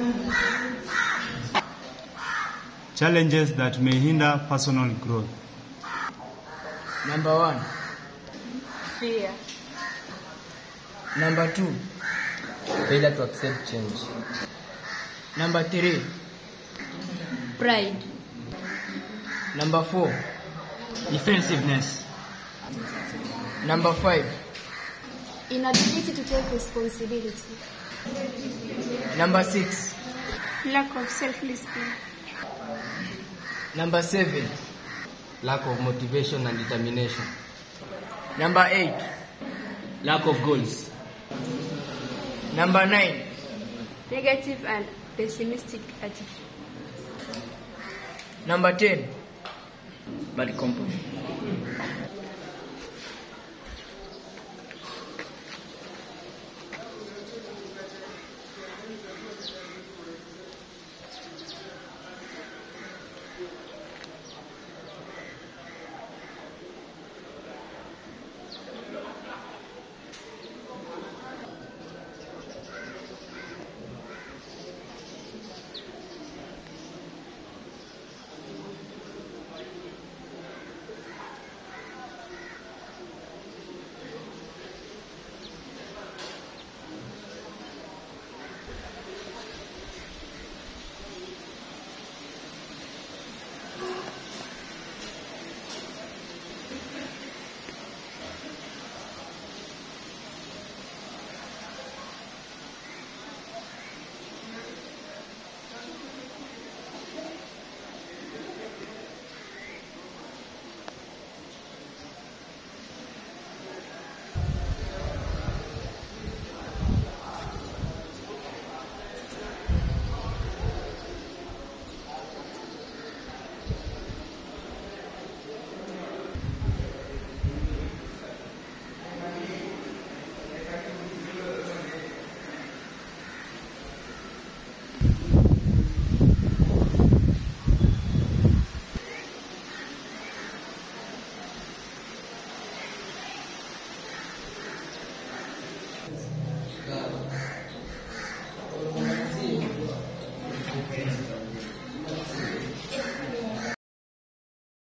Challenges that may hinder personal growth. Number 1. Fear. Number 2. Failure to accept change. Number 3. Pride. Number 4. Defensiveness. Number 5. Inability to take responsibility. Number 6. Lack of self-discipline. Number 7. Lack of motivation and determination. Number 8. Lack of goals. Number 9. Negative and pessimistic attitude. Number 10. Bad company.